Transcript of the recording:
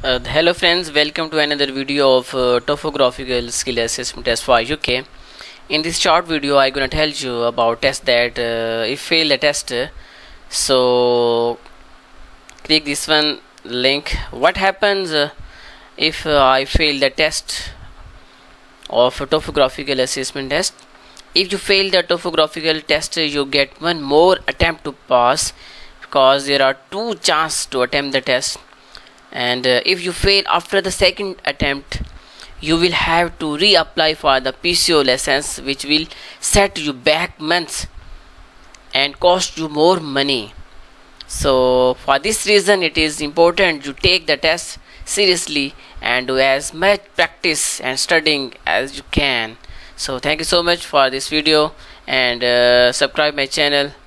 Hello friends, welcome to another video of topographical skill assessment test for UK. In this short video I'm gonna tell you about test that if fail the test, so click this one link. What happens if I fail the test of a topographical assessment test? If you fail the topographical test, you get one more attempt to pass, because there are two chances to attempt the test. And if you fail after the second attempt, you will have to reapply for the PCO lessons, which will set you back months and cost you more money. So for this reason, it is important you take the test seriously and do as much practice and studying as you can. So thank you so much for this video, and subscribe my channel.